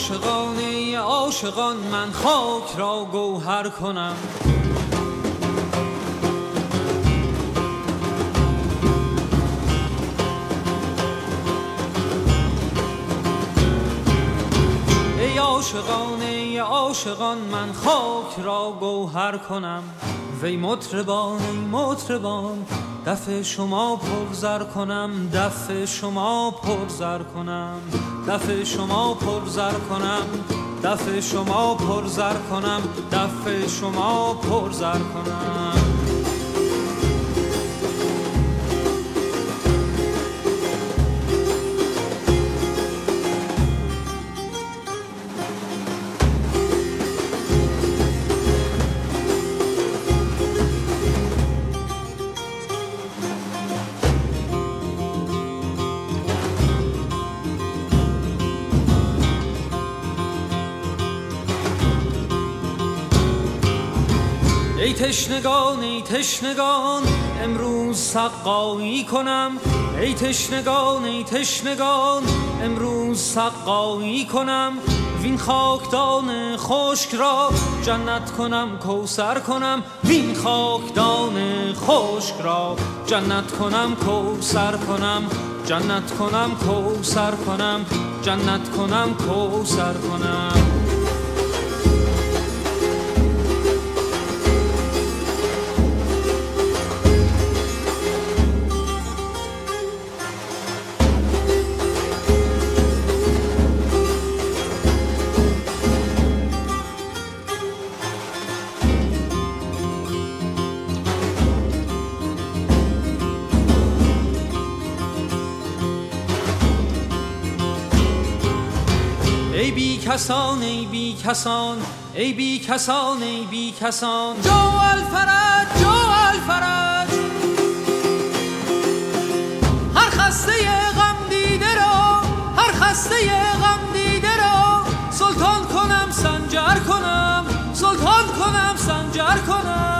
عاشقان عاشقان من خاک را گوهر کنم. ای عاشقان ای عاشقان من خاک را گوهر کنم. وی مطربان ای مطربان دف شما پرزر کنم. دف شما پرزر کنم. دف شما پرزر کنم. دف شما پرزر کنم. دف شما پرزر کنم. ای تشنگان ای تشنگان امروز سقایی کنم. ای تشنگان ای تشنگان امروز سقایی کنم. وین خاکدان خشک را جنت کنم کوثر کنم. وین خاکدان خشک را جنت کنم کوثر کنم. جنت کنم کوثر کنم. جنت کنم کوثر کنم. ای بی کسان ای بی کسان ای بی کسان ای بی کسان جو الفرج جو الفرج هر خسته غم دیده را هر خسته غم دیده را سلطان کنم سنجر کنم. سلطان کنم سنجر کنم.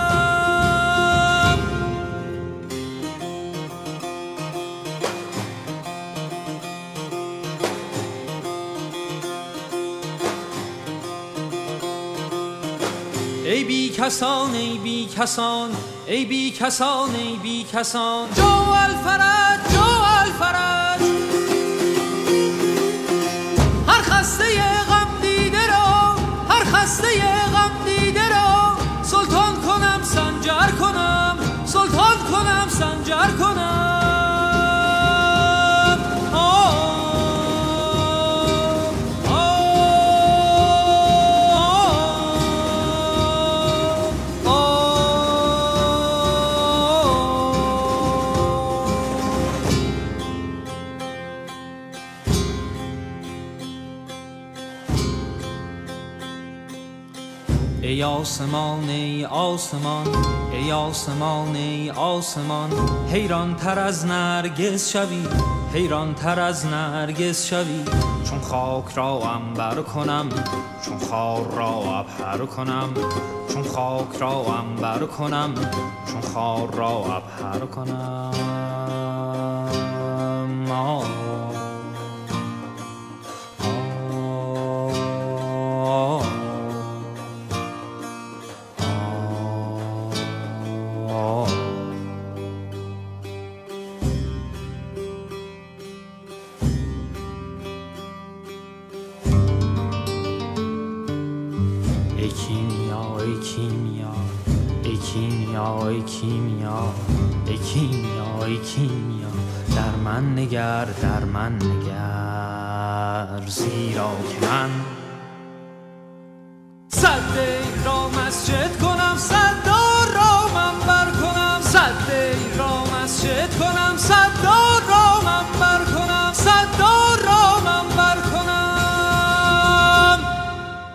ای بی کسان ای بی کسان ای بی کسان ای بی کسان جو الفرج جو الفرج هر خسته غم دیده را هر خسته غم دیده را سلطان کنم سنجر کنم. سلطان کنم سنجر کنم. ای آسمان ای آسمان ای آسمان ای آسمان حیران تر از نرگس شوی. حیران تر از نرگس شوی. چون خاک را عنبر کنم. چون خار را عبهر کنم. چون خاک را عنبر کنم. چون خار را عبهر کنم. ای کیمیا ای کیمیا ای کیمیا ای کیمیا ای کیمیا ای کیمیا در من نگر در من نگر. زیرا که من صد را